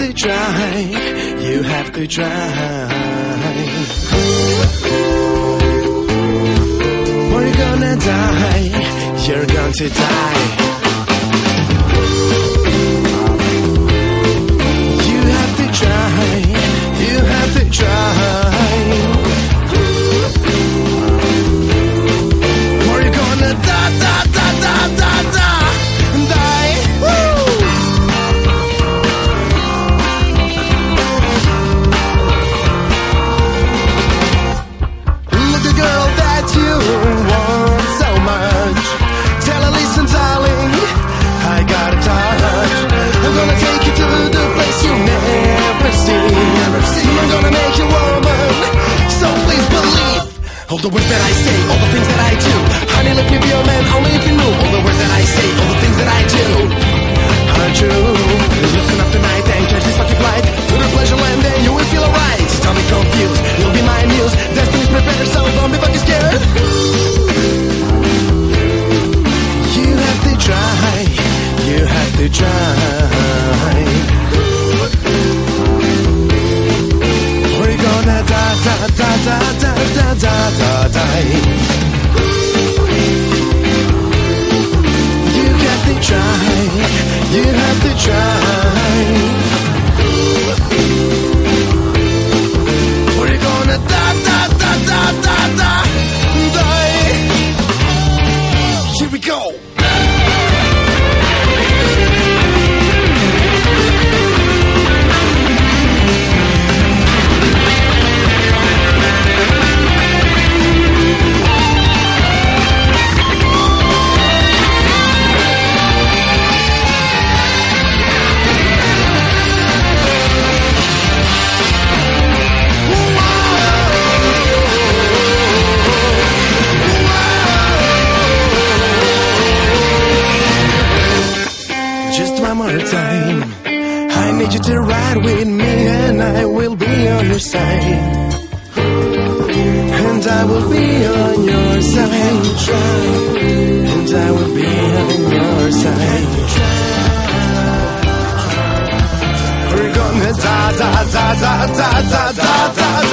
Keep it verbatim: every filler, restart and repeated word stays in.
to try, you have to try. Or you're gonna die, you're going to die. You have to try, you have to try. Or you're gonna die, die, die, die, die, die, die. Woo! Look, the girl that you want so much, tell her, listen, darling, I got a touch. I'm gonna take you to the place you never seen. I'm gonna make you woman, so please believe all the words that I say, all the things that I do. Honey, let me be your man, only if you knew all the words that I say, all the things that I do are true. Listen up tonight and catch this lucky flight to the pleasure land, and you will feel alright. Don't be confused, you'll be my muse. Destiny's prepared, so don't be fucking scared. You have to try, you have to try. Or you're gonna die, die, die, die, die, die, die, die, die. You got to try, you have to try. Or you're gonna die, die, die, die, die, die, die. Here we go. Time. I need you to ride with me, and I will be on your side. And I will be on your side. And I will be on your side. We're gonna da da da da da da da da.